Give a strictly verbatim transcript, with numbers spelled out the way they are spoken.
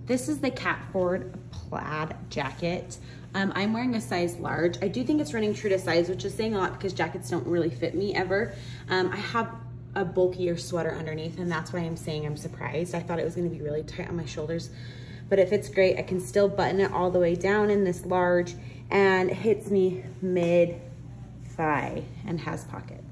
This is the Catford plaid jacket. Um, I'm wearing a size large. I do think it's running true to size, which is saying a lot because jackets don't really fit me ever. Um, I have a bulkier sweater underneath, and that's why I'm saying I'm surprised. I thought it was gonna be really tight on my shoulders, but it fits great. I can still button it all the way down in this large, and it hits me mid thigh and has pockets.